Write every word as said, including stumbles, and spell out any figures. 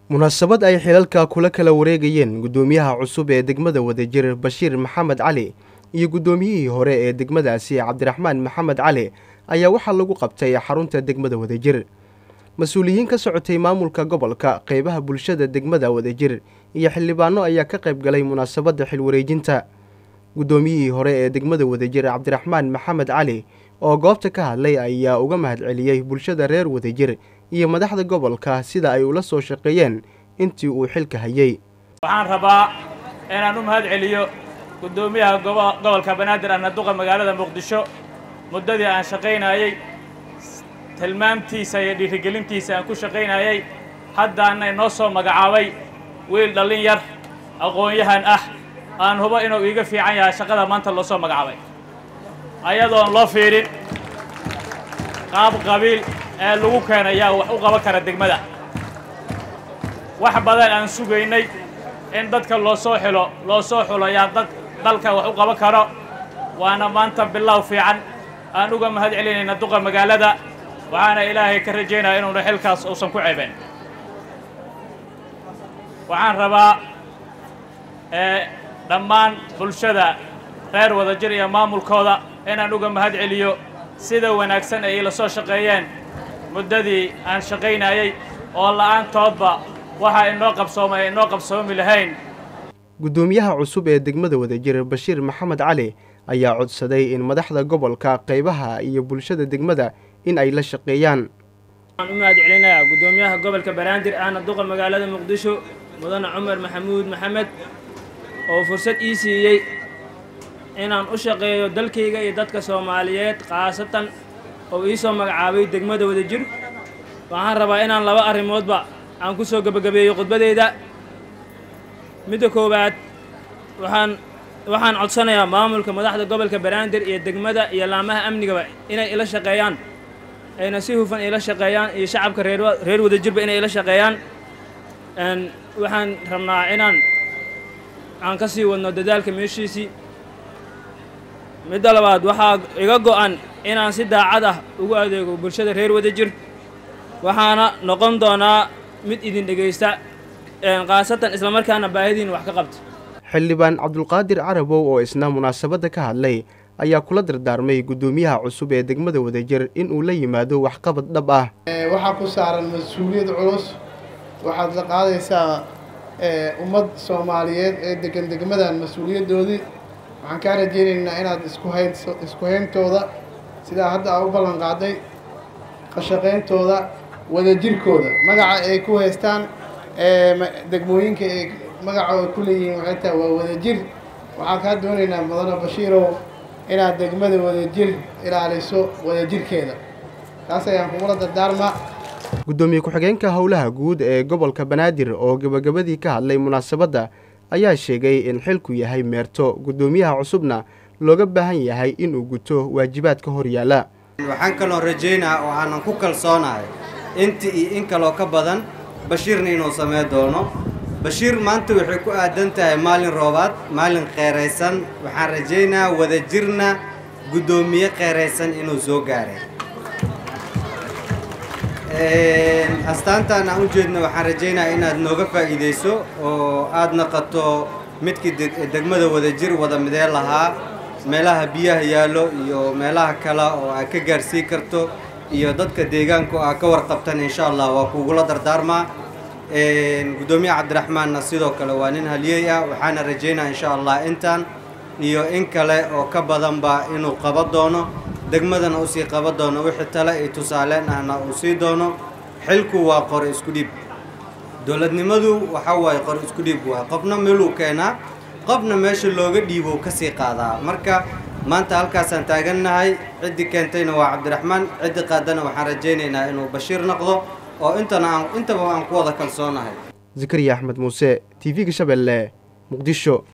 munaasabad ay xilalka kula kala wareegayeen gudoomiyaha cusub ee degmada Wadajir Bashiir Maxamed Cali iyo gudoomiyihii hore ee degmadaasi Cabdiraxmaan Maxamed Cali ayaa waxaa lagu qabtay xarunta degmada Wadajir. Mas'uuliyiin ka socotay maamulka gobolka, qaybaha bulshada degmada Wadajir iyo xildhibaano ayaa ka qayb galay munaasabadda xil wareejinta. Gudoomiyihii hore ee degmada Wadajir Cabdiraxmaan Maxamed Cali oo goobta ka hadlay ayaa uga mahadceliyay bulshada reer Wadajir iyo madaxda gobolka sida ay ula soo shaqeeyeen intii uu xilka hayay. waxaan rabaa inaan u mahadceliyo gudoomiyaha gobolka Banaadir aan duqa magaalada Muqdisho muddadii aan shaqeynayay tilmaamtiisa iyo dhiirigelintiisa aan ku shaqeynayay haddaana inoo soo magacaabay wiil dhalin yar aqoon-yahan ah aan hubo inuu iiga fiican yahay shaqada maanta loo soo magacaabay ayadoon loo fiirin qaab qabiil ee lagu keenayaa wax u qaban kara degmada. wax badan aan sugaynay in dadka loo soo xilo loo soo xulayaa dad dalka wax u qaban karo waana maanta bilow fiican aan uga mahadcelinayna duqa magaalada waxaana ilaahay ka rajaynayaa inuu xilkaas uusan ku ceebeen. waxaan rabaa ee dhammaan bulshada reer Wadajir iyo maamulkooda inaan uga mahadceliyo sida wanaagsan ay la soo shaqeeyeen muddadii aan shaqeynayay oo la'aantoodba waxa inoo qabsoomay inoo qabsoomi lahayn. Gudoomiyaha cusub ee degmada Wadajir Bashiir Maxamed Cali ayaa codsaday in madaxda gobolka, qaybaha iyo bulshada degmada in ay la shaqeeyaan. waxaan u mahadcelinayaa gudoomiyaha gobolka Banaadir aan duqa magaalada Muqdisho mudane Cumar Maxamuud Maxamed oo fursad ii siiyay inaan u shaqeeyo dalkayga iyo dadka Soomaaliyeed qaasatan oo ii soo magacaabay degmada Wadajir. waxaan rabaa inaan laba arrimoodba aan ku soo gabagabeeyo khudbadeyda. midda koowaad waxaan waxaan codsanayaa maamulka madaxda gobolka Banaadir iyo degmada iyo laamaha amnigaba inay ila shaqeeyaan ayna si hufan ila shaqeeyaan iyo shacabka reer reer Wadajirba inay ila shaqeeyaan. een waxaan rabnaa inaan aan ka sii wadno dadaalka meeshiisii. midda labaad waxaa iga go'an inaan si daacad ah ugu adeego bulshada reer Wadajir waxaana noqon doonaa mid idin dhageysta qaasatan isla markaana baahidiin wax ka qabta. xildhibaan Cabdulqaadir Carabow oo isna munaasabadda ka hadlay ayaa kula dardaarmay gudoomiyaha cusub ee degmada Wadajir in uu la yimaado waxqabad dhab ah. waxaa ku saaran mas'uuliyad culus waxaad la qaadaysaa ummad Soomaaliyeed ee degan degmadan mas'uuliyadoodii waxaan ka rajaynaynaa inaad isku hayso isku hayntooda sida hadda aad u ballan qaaday ka shaqeyntooda wadajirkooda magaca ay ku haystaan ee degmooyinka ay magacooda ku leeyihiin waxay tahay waa Wadajir. waxaan ka doonaynaa mudane Bashiirow inaad degmada Wadajir ilaaliso wadajirkeeda taas ayaan kugula dardaarmaa. Gudoomiye ku-xigeenka howlaha guud ee gobolka Banaadir oo gabagabadii ka hadlay munaasabadda ayaa sheegay in xilku yahay meerto gudoomiyaha cusubna looga baahan yahay in uu guto waajibaadka hor yaala. waxaan kaloo rajaynayaa oo aanan ku kalsoonahay intii iyo in kaloo ka badan Bashiirna inuu sameyn doono. Bashiir maanta waxay ku aadan tahay maalin roobaad maalin qeeraysan waxaan rajaynayaa Wadajirna gudoomiye qeeraysan inuu soo gaaray. een astaantaan aan u jeedno waxaan rajaynayaa inaad nooga faa'iideyso oo aad noqoto midkii degmada Wadajir wada midee lahaa meelaha biyaha yaalo iyo meelaha kale oo aad ka gaarsiin karto iyo dadka deegaanka aad ka warqabtan insha Allah waa kugula dardaarmaa. een gudoomiye Cabdiraxmaanna sidoo kale waa nin haliyay ah waxaana rajaynayaa insha Allah intaan iyo in kale oo ka badanba inuu qaban doono degmadana uu sii qaban doono wixii tale ay tusaaleen ahna uu sii doono. xilku waa qor isku dhib dowladnimadu waxa waaye qor isku dhib waa qofna meel uu keenaa qofna meesha looga dhiibo ka sii qaadaa. marka maanta halkaas aan taagannahay cidii keentayna waa Cabdiraxmaan cidii qaadana waxaan rajaynaynaa inuu Bashiir noqdo oo intana aan intaba aan ku wada kalsoonahay. Zakariya Axmed Muuse, T V-ga Shabeelle, Muqdisho.